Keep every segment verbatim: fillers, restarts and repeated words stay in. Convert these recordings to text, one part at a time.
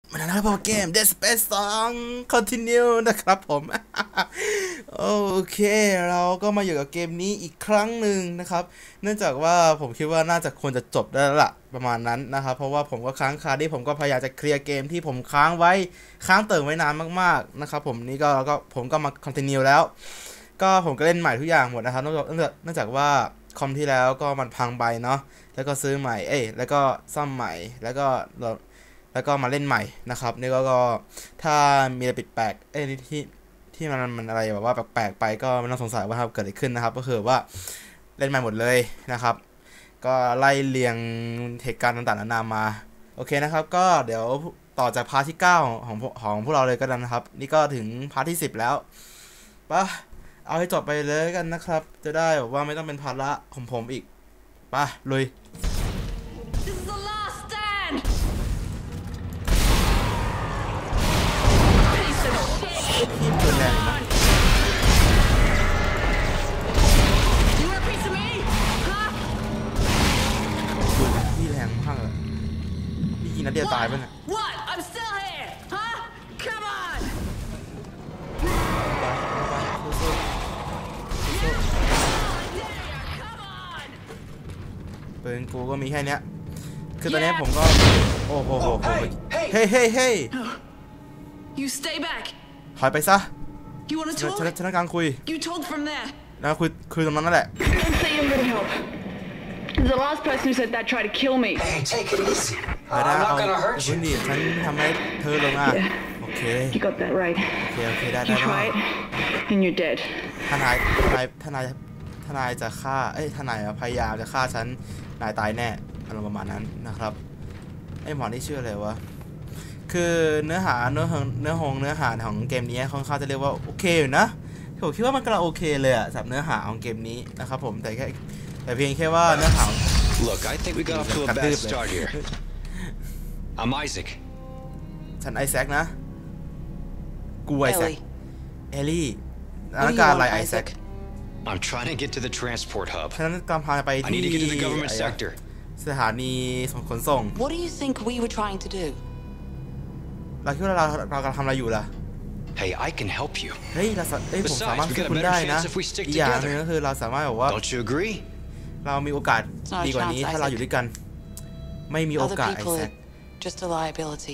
มันนะครับพอเกม Dead Space สอง Continue นะครับผม โอเคเราก็มาอยู่กับเกมนี้อีกครั้งหนึ่งนะครับเนื่องจากว่าผมคิดว่าน่าจะควรจะจบได้แล้วล่ะประมาณนั้นนะครับเพราะว่าผมก็ค้างคาที่ผมก็พยายามจะเคลียร์เกมที่ผมค้างไว้ค้างเติ่งไว้นานมากๆนะครับผมนี่ก็ก็ผมก็มา Continue แล้วก็ผมก็เล่นใหม่ทุกอย่างหมดนะครับเนื่องจากเนื่องจากว่าคอมที่แล้วก็มันพังไปเนาะแล้วก็ซื้อใหม่เอ้ยแล้วก็ซ่อมใหม่แล้วก็แล้วก็มาเล่นใหม่นะครับนี่ก็ก็ถ้ามีอะไรผิดแปลกเอ้ยที่ที่มันมันอะไรแบบว่าแปลกๆไปก็ไม่ต้องสงสัยว่าเกิดอะไรขึ้นนะครับก็คือว่าเล่นใหม่หมดเลยนะครับก็ไล่เรียงเหตุการณ์ต่างๆนานามาโอเคนะครับก็เดี๋ยวต่อจากพาร์ทที่เก้าของของพวกเราเลยก็ได้นะครับนี่ก็ถึงพาร์ทที่สิบแล้วปะเอาให้จบไปเลยกันนะครับจะได้แบบว่าไม่ต้องเป็นภาระของผมอีกปะลุยพี่เปิดแรงนะพี่แรงมากเลยพี่ยิงนัดเดียวตายป่ะเนี่ยปืนกูก็มีแค่เนี้ยคือตอนนี้ผมก็โอ้โหโหเฮ้ยเฮ้ยเฮ้ยถอยไปซะฉันฉันกำลังคุยแล้วคุยคุยตรงนั้นนั่นแหละ The last person who said that tried to kill me. Hey, take it easy. I'm not gonna hurt you. ฉันทำให้เธอลงอ่ะโอเค You got that right. โอเคโอเคได้ได้ You tried, and you're dead. ทนายทนายทนายทนายจะฆ่าเอ้ยทนายพยายามจะฆ่าฉันนายตายแน่อารมณ์ประมาณนั้นนะครับไอ้หมอนี่ชื่ออะไรวะคือเนื้อหาเนื้อหงเนื้อหงเนื้อหาของเกมนี้ค่อนข้างจะเรียกว่าโอเคอยู่นะผมคิดว่ามันกำลังโอเคเลยอะสำหรับเนื้อหาของเกมนี้นะครับผมแต่แค่แต่เพียงแค่ว่าเนื้อหา Look, I think we got off to a bad start here. I'm Isaac. ฉันไอแซคนะกูไอแซคเอลี่นักการอะไรไอแซค I'm trying to get to the transport hub. ฉันกำลังพาไปที่สถานีขนส่ง What do you think we were trying to do? เราคิดว่าเราเรากำลังทำอะไรอยู่ล่ะ Hey, I can help you. เฮ้ยเราเอ้ยผมสามารถช่วยคุณได้นะอีกอย่างนึงก็คือเราสามารถบอกว่า Don't you agree? เรามีโอกาสดีกว่านี้ถ้าเราอยู่ด้วยกันไม่มีโอกาสไอแซค Just a liability.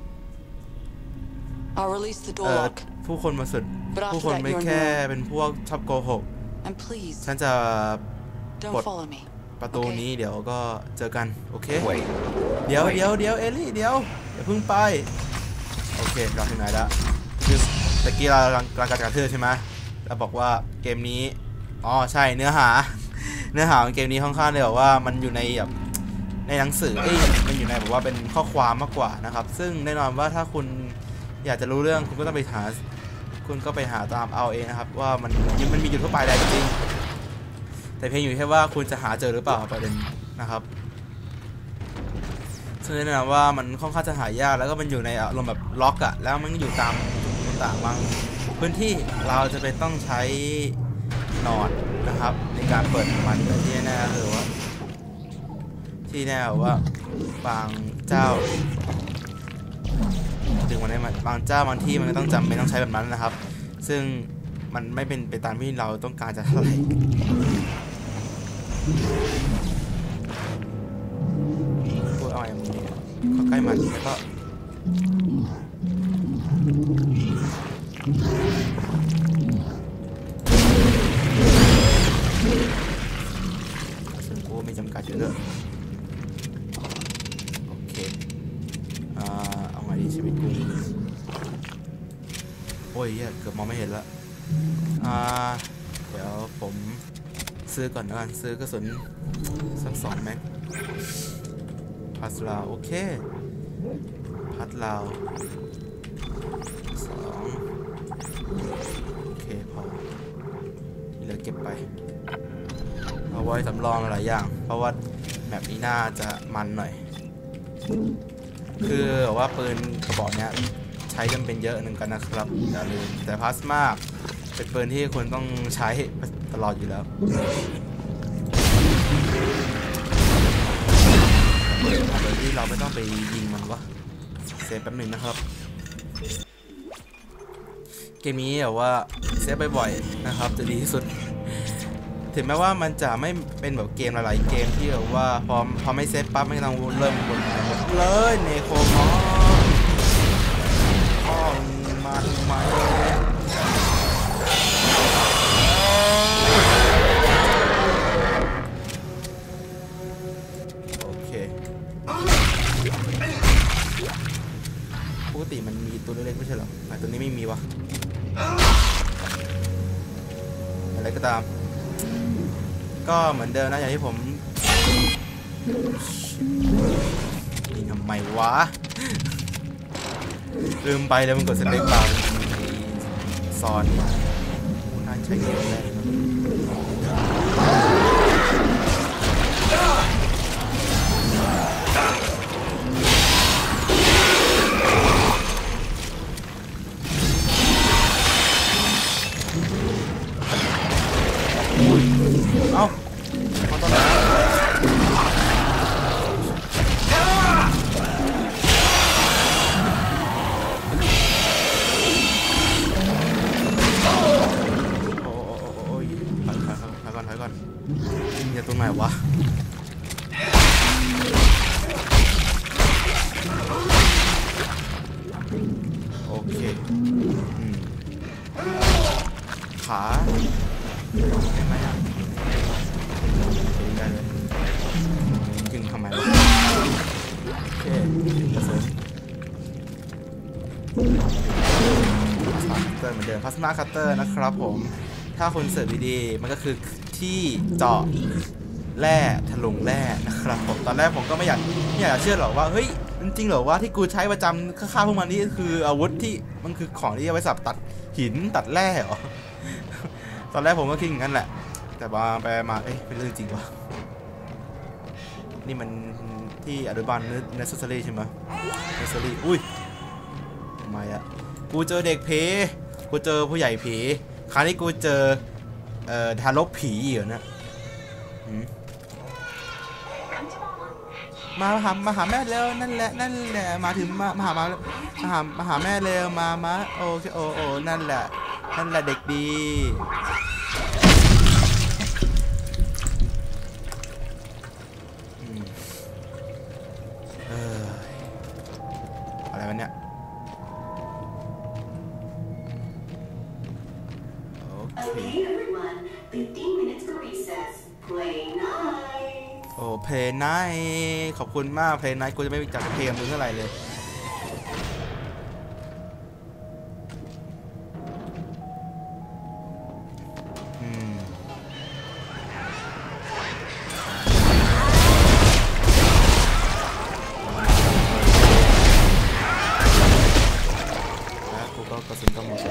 I'll release the door lock. ผู้คนมาสุดผู้คนไม่แค่เป็นพวกชอบโกหกฉันจะปลดประตูนี้เดี๋ยวก็เจอกันโอเคเดี๋ยวเดี๋ยวเดี๋ยวเอลี่เดี๋ยวอย่าเพิ่งไปโอเคเราถึงไหนแล้วคือตะกี้เรากำลังกระทืบใช่ไหมเราบอกว่าเกมนี้อ๋อใช่เนื้อหาเนื้อหาของเกมนี้ค่อนข้างเลยบอกว่ามันอยู่ในแบบในหนังสือเอ้ยมันอยู่ในแบบว่าเป็นข้อความมากกว่านะครับซึ่งแน่นอนว่าถ้าคุณอยากจะรู้เรื่องคุณก็ต้องไปหาคุณก็ไปหาตามเอาเองนะครับว่ามันมันมีอยู่ทั่วไปแหละจริงแต่เพียงอยู่แค่ว่าคุณจะหาเจอหรือเปล่าประเด็นนะครับซึ่งแน่นอนว่ามันค่อนข้างจะหายากแล้วก็มันอยู่ในอารมณ์แบบล็อกอะแล้วมันอยู่ตามต่างๆบางพื้นที่เราจะเป็นต้องใช้นอดนะครับในการเปิดมันแต่ที่แน่ๆคือว่าที่แน่ว่าบางเจ้าถึงวันนี้บางเจ้าบางที่มันก็ต้องจำเป็นต้องใช้แบบนั้นนะครับซึ่งมันไม่เป็นไปตามที่เราต้องการจะเท่าไหร่พูดเอาไอ้มึงเข้าใกล้มันแล้วก็ซึ่งกูไม่จำกัดอยู่ด้วยโอเคอ่าเอาไงดีชีวิตกูโอ้ยเกือบมองไม่เห็นแล้วอ่าเดี๋ยวผมซื้อก่อนนะกันซื้อกระสุนสักสองแม็กพัดลาวโอเคพัดลาวสองโอเคพอที่เหลือเก็บไปเอาไว้สำรองหลายอย่างเพราะว่าแบบนี้น่าจะมันหน่อยคือว่าปืนกระบอกเนี้ยใช้จำเป็นเยอะหนึ่งกันนะครับอย่าลืมแต่พลาสมาเป็นปืนที่คุณต้องใช้ตลอดอยู่แล้ว โดยที่เราไม่ต้องไปยิงมันวะเซฟแป๊บหนึ่งนะครับเกมนี้แบบว่าเซฟบ่อยๆนะครับจะดีที่สุดถึงแม้ว่ามันจะไม่เป็นแบบเกมหลายๆเกมที่แบบว่าพอพอไม่เซฟปั๊บไม่ต้องเริ่มบนเลยเนโคมออ๋อมาทำไมโอเคปกติมันมีตัวเล็กๆไม่ใช่หรอแต่ตัวนี้ไม่มีวะอะไรก็ตามก็เหมือนเดิมนะอย่างที่ผมนี่ทำไมวะลืมไปเลยมันกดสเต็กบาร์ซอนน่าใช้เยอะเลยเอ้ามาตอนไหนโอ้โอ้ยถอยถอยก่อนถอยก่อนยิงจากตรงไหนวะโอเคขาได้ไหมอ่ะได้เลยจึงทำไมวะโอเคกระสุนคัตเตอร์เหมือนเดิมพลาสมาคัตเตอร์นะครับผมถ้าคนเสิร์ฟดีๆมันก็คือที่เจาะแร่ถลุงแร่นะครับผมตอนแรกผมก็ไม่อยากไม่อยากเชื่อหรอกว่าเฮ้ยจริงๆหรอว่าที่กูใช้ประจำค่าพวกมันนี่คืออาวุธที่มันคือของที่เอาไว้สับตัดหินตัดแร่เหรอตอนแรกผมก็คิดอย่างนั้นแหละแต่มาไปมาเอ้ยเป็นเรื่องจริงวะนี่มันที่อนุบาลเนสเซอรี่ใช่ไหมเนสเซอรี่อุ้ยทำไมอะกูเจอเด็กผีกูเจอผู้ใหญ่ผีคราวนี้กูเจอเอ่อทารกผีเหรอนะมาหามาหาแม่เร็วนั่นแหละนั่นแหละมาถึงมามาหามามาหามาหาแม่เร็วมามาโอเคโอโอนั่นแหละนั่นแหละเด็กดีเอออะไรวะเนี่ยโอเคโอ้เพลย์ไนท์ขอบคุณมากเพลย์ไนท์กูจะไม่จัดเพลงมึงเท่าไหร่เลยกระสุนก็หมด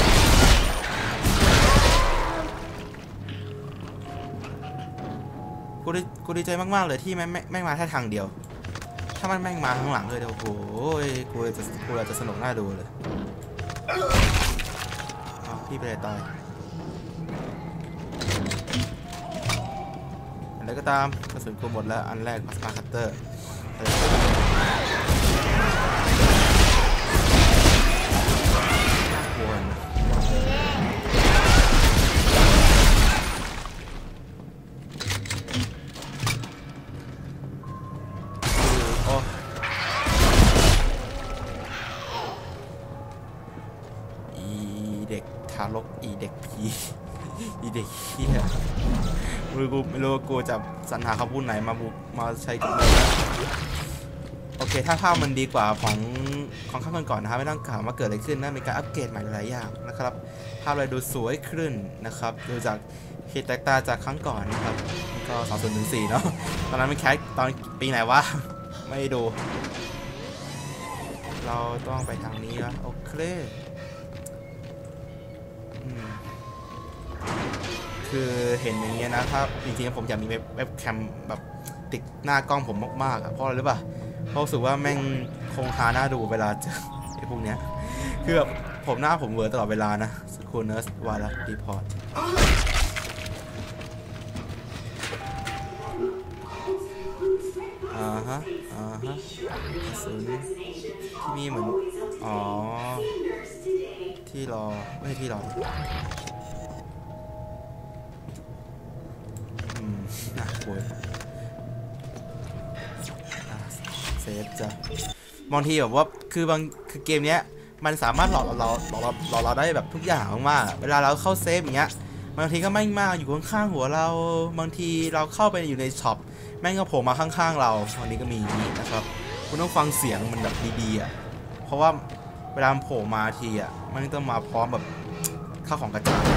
กูดีกูดีใจมากๆเลยที่แม่งแม่งมาแค่ทางเดียวถ้ามันแม่งมาข้างหลังเลยเดี๋ยวโอ้โหกูจะกูจะสนุกน่าดูเลยอ้าวพี่ไปเลยตายอะไรก็ตามกระสุนกูหมดแล้วอันแรกพลาสมาคัตเตอร์ทารกอีเด็กผีอีเด็กเหี้ยไม่รู้กูไม่รู้กูจะสรรหาคำพูดไหนมาบุกมาใช้กับมันโอเคถ้าภาพมันดีกว่าของของข้างก่อนนะครับไม่ต้องถามว่าเกิดอะไรขึ้นนะมีการอัปเกรดใหม่หลายอย่างนะครับภาพเลยดูสวยขึ้นนะครับดูจากเหตุแตกต่างจากครั้งก่อนนะครับก็สองศูนย์หนึ่งสี่เนาะตอนนั้นมันแค่ตอนปีไหนวะไม่ดูเราต้องไปทางนี้แล้วโอเคคือเห็นอย่างเงี้ยนะถ้าจริงๆผมอยากมีเว็บแคมแบบติดหน้ากล้องผมมากๆอ่ะเพราะอะไรรู้ป่ะเพราะรู้สึกว่าแม่งคงหาหน้าดูเวลาเจอไอ้พวกเนี้ยคือแบบผมหน้าผมเวอร์ตลอดเวลานะสกูเนอร์สวาระรีพอร์ตอ่าฮะอ่อ่าฮะกระสุนที่นี่เหมือนอ๋อที่รอไม่ใช่ที่รออืมน่ากลัวเซฟจ้ะบางทีแบบว่าคือบางคือเกมเนี้ยมันสามารถหลอกเราหลอกเราหลอกเราได้แบบทุกอย่างมากเวลาเราเข้าเซฟอย่างเงี้ยบางทีก็แม่งมาอยู่ข้างๆหัวเราบางทีเราเข้าไปอยู่ในช็อปแม่งก็โผล่มาข้างๆเราวันนี้ก็มีอย่างนี้นะครับคุณต้องฟังเสียงมันแบบดีๆอ่ะเพราะว่าเวลามันโผล่มาทีอ่ะมันต้องมาพร้อมแบบข้าวของกระจาย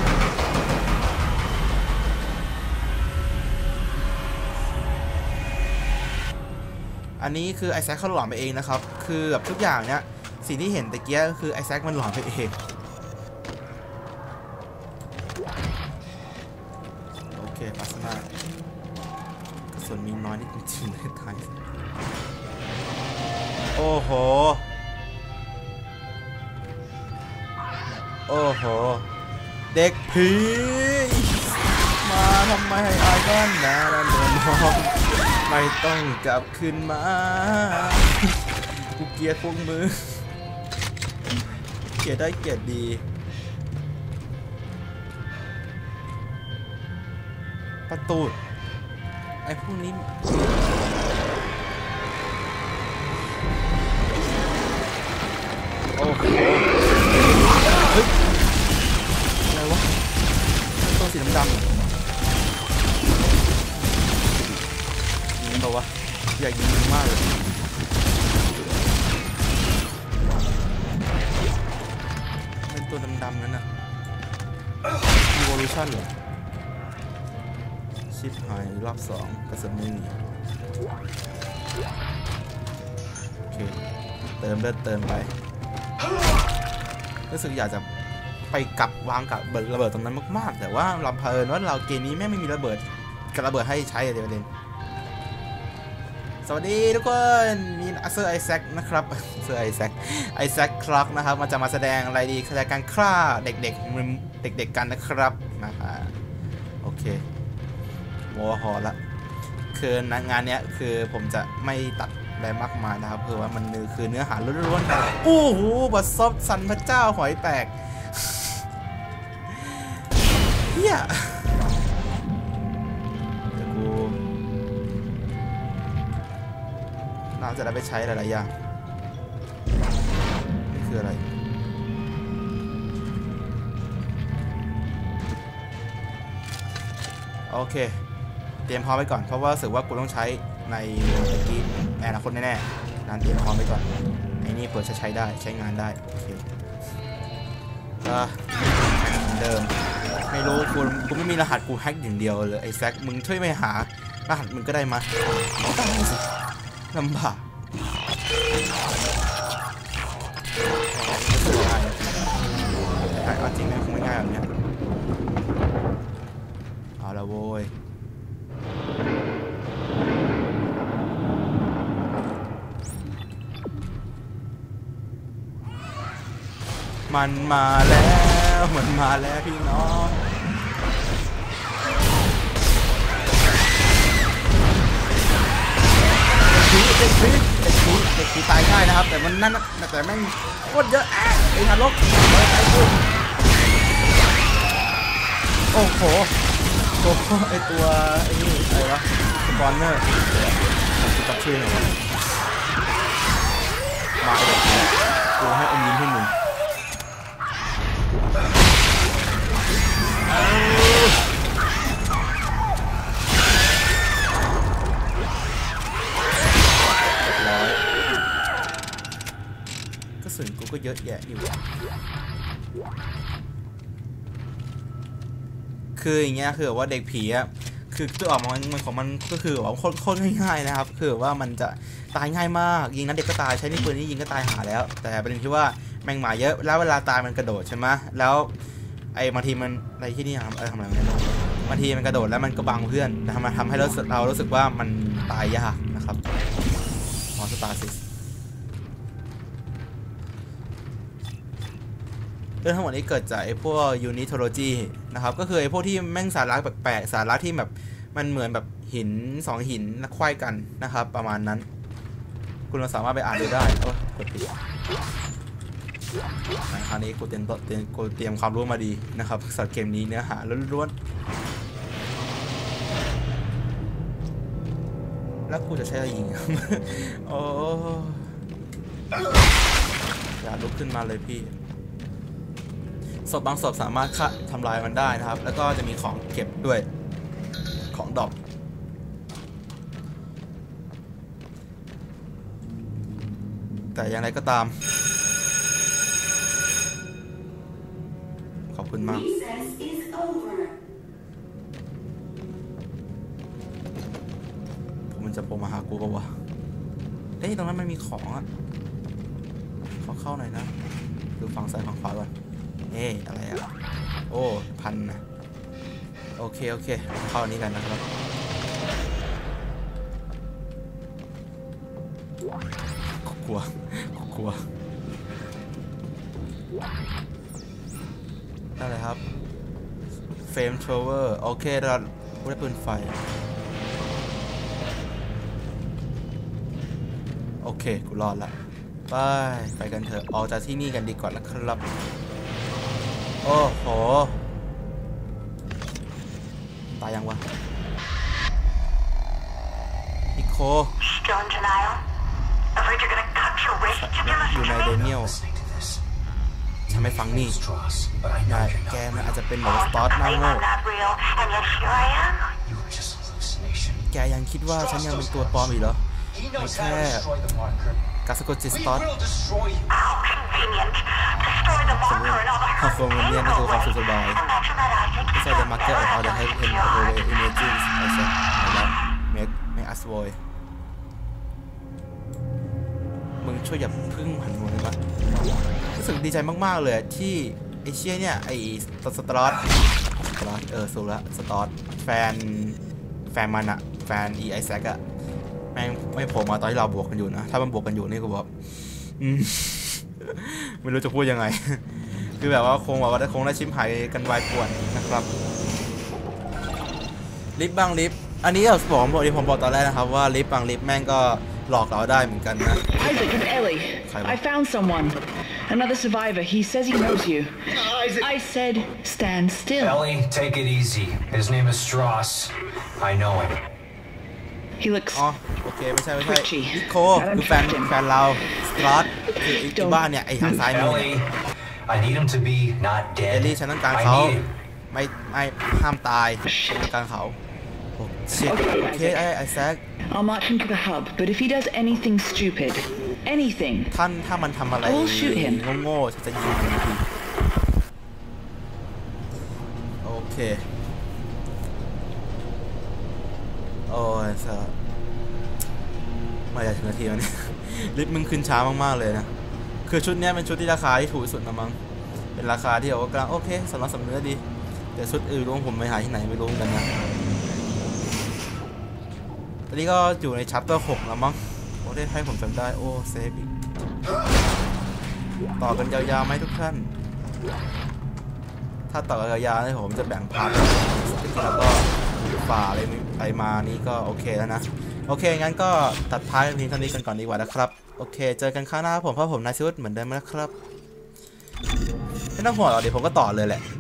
อันนี้คือไอแซคเขาหลอนไปเองนะครับคือแบบทุกอย่างเนี้ยสิ่งที่เห็นตะเกียคือไอแซคมันหลอนไปเองโอเคปัสมากระสุนมีน้อยนิดจริงๆเลยไทยโอ้โหโอ้โหเด็กผีมาทำไมให้อายกันนะแล้วเดินมองไม่ต้องกลับคืนมากูเกลียดพวกมือเกลียดได้เกลียดดีประตูไอ้พวกนี้โอ้โหเฮ้ยอะไรวะตัวสีดำๆยิงเปล่าวะอยากยิงมากเลยเป็นตัวดำๆนั่นน่ะ Evolution เหรอชิปหายรอบสองกระสุนไม่มีโอเคเติมเลือดเติมไปรู้สึกอยากจะไปกลับวางกับระเบิดตรงนั้นมากๆแต่ว่าลำเพลินว่าเราเกมนี้แม่ไม่มีระเบิดกับระเบิดให้ใช้อะไรประเด็นสวัสดีทุกคนมีเซอร์ไอแซคนะครับเซอร์ไอแซคไอแซคคลักนะครับมันจะมาแสดงอะไรดีแสดงการฆ่าเด็กๆเด็กๆกันนะครับนะฮะโอเคโมฮอละคืองานเนี้ยคือผมจะไม่ตัดอะไรมากมายนะครับคือว่ามันคือเนื้อหาล้วนๆโอ้โหบัตซบสันพระเจ้าหอยแตกเฮียเดี๋ยวกูน่าจะได้ไปใช้หลายๆอย่างนี่คืออะไรโอเคเตรียมพร้อมไว้ก่อนเพราะว่ารู้สึกว่ากูต้องใช้ในตะกี้ในอนาคตแน่ๆนั้นเตรียมพร้อมไว้ก่อนไอ้นี่เปิดใช้ได้ใช้งานได้โอเคก็เดิมไม่รู้กูกูไม่มีรหัสกูแฮกอย่างเดียวเลยไอ้แซคมึงช่วยไปหารหัสมึงก็ได้มาได้สิลำบากง่ายเอาจริงไหมคงไม่ง่ายแบบนี้เอาละโว้ยมันมาแล้วมันมาแล้วพี่น้องเด็กผีเด็กผีเด็กผีตายง่ายนะครับแต่มันนั่นแต่แม่งโคตรเยอะไอ้ทารกโอ้โหโอ้โหไอตัวไอ้นี่อะไรวะสปอนเนอร์จับชื่อหน่อยวะมาไอ้เด็กผีกูให้อมยิ้มให้มึงกระสุนกูก็เยอะแยะอยู่คืออย่างเงี้ยคือว่าเด็กผีอะคือตัวออกมามันของมันก็คือว่าโคตรง่ายๆนะครับคือว่ามันจะตายง่ายมากยิงนั้นเด็กก็ตายใช้นี่ปืนนี่ยิงก็ตายหาแล้วแต่ประเด็นที่ว่าแมงหมาเยอะแล้วเวลาตายมันกระโดดใช่ไหมแล้วไอ้บางทีมันอะไรที่นี่ทำอะไรทำอะไรไม่รู้บางทีมันกระโดดแล้วมันก็บังเพื่อนทำมาทำให้เราเรารู้สึกว่ามันตายยากนะครับมอสตาซิสเรื่องทั้งหมดนี้เกิดจากไอ้พวกยูนิโทโลจีนะครับก็คือไอ้พวกที่แม่งสาระแปลกๆสาระที่แบบมันเหมือนแบบหินสองหินแล้วควายกันนะครับประมาณนั้นคุณสามารถไปอ่านดูได้โอ้กดผิดคราวนี้กูเตรียมเตรียมกูเตรียมความรู้มาดีนะครับสำหรับเกมนี้เนื้อหาล้วนๆแล้วกูจะใช้อะไรยิง โอ้อย่าลุกขึ้นมาเลยพี่ศพบางศพสามารถฆ่าทำลายมันได้นะครับแล้วก็จะมีของเก็บด้วยของดรอปแต่อย่างไรก็ตามขอบคุณมากผมมันจะโผล่มาหากูปะวะเอ้ยตรงนั้นมันมีของอ่ะขอเข้าหน่อยนะดูฝั่งซ้ายฝั่งขวาก่อนเอ๊ะอะไรอ่ะโอ้พันนะโอเคโอเคเข้าอันนี้กันนะครับกลัวกลัวได้เลยครับเฟรมโทรเวอร์โอเคเราได้ปืนไฟโอเคกูรอดละไปไปกันเถอะออกจากที่นี่กันดีกว่านะครับโอ้โหตายยังวะนิโคอยู่ในเดนิเอลฉันไม่ฟังนี่นายแกมันอาจจะเป็นแบบสตอร์ทหน้าโง่แกยังคิดว่าฉันยังเป็นตัวปลอมอีกเหรอไม่แค่การสะกดจิตสตอร์ทสมมติฮาโฟมเนียนนี่คือความสุขสบายที่ใช้เดมาร์เก็ตเอาเดอะให้เอ็นโอเวอร์อิมเมจิสไอเซนแล้วเมกเมกอัสโวยมึงช่วยอย่าพึ่งหันหัวเลยมั้ยรู้สึกดีใจมากๆเลยที่ไอเชี่ยเนี่ยไอสตอร์ทสตอร์ทเออสูละสตอร์ทแฟนแฟนมันอะแฟนอีไอแซกอะแม่งไม่โผล่มาตอนที่เราบวกกันอยู่นะถ้ามันบวกกันอยู่นี่กูบอกอืมไม่รู้จะพูดยังไงคือแบบว่าคงแบบว่าคงได้ชิมหายกันวายป่วนนะครับลิฟต์บางลิฟต์อันนี้เราบอกผมบอกที่ผมบอกตอนแรกนะครับว่าลิฟต์บางลิฟต์แม่งก็หลอกเราได้เหมือนกันนะ Isaac, it's Ellie. I found someone. Another survivor. He says he knows you. Isaac. I said stand still. Ellie, take it easy. His name is Strauss. I know him. He looks อ๋อโอเคไม่ใช่ไม่ใช่นิโคคือแฟนแฟนเราสตาร์ทคือไอ้บ้านเนี่ยไอ้ทางซ้ายมือ Ellie, I need him to be not เอ dead. ลี่ฉันต้องการเขาไม่ไม่ห้ามตายฉันต้องการเขาโอ้ชิตโอเคไอ้ไอ้แซก I'll march him to the hub, but if he does anything stupid, anything, ท่านถ้ามันทำอะไรโง่ๆฉันจะยิงมันทีโอเคโอ้ยสะมาอยากถึงนาทีแล้วเนี่ยลิฟต์มึงขึ้นช้ามากๆเลยนะคือชุดนี้เป็นชุดที่ราคาที่ถูกที่สุดนะมั้งเป็นราคาที่เอากลางโอเคสำหรับสำเนื้อดีแต่ชุดอื่นรู้ผมไปหาที่ไหนไม่รู้กันนะตอนนี้ก็อยู่ในชัปเตอร์หกแล้วมั้งโอ้ได้ให้ผมจำได้โอ้เซฟอีกต่อกันยาวๆไหมทุกท่านถ้าต่อกันยาวๆนี่ผมจะแบ่งพาร์ทแล้วก็ฝ่าอะไรไปมานี่ก็โอเคแล้วนะโอเคงั้นก็ตัดพาร์ทนี้เท่านี้กันก่อนดีกว่านะครับโอเคเจอกันครั้งหน้าผมเพราะผมนายซิวเหมือนเดิมนะครับไม่ต้องห่วงหรอกเดี๋ยวผมก็ต่อเลยแหละ